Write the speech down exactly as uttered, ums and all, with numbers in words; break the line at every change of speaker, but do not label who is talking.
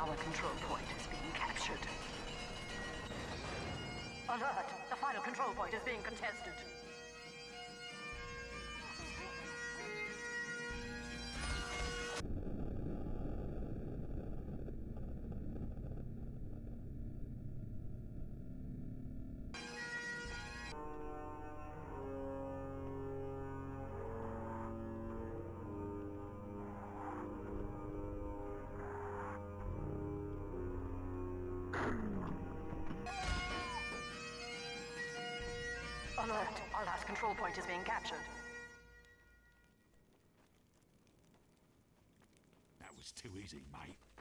Our control point is being captured. Alert! The final control point is being contested. Alert! Our last control point is being captured.
That was too easy, mate.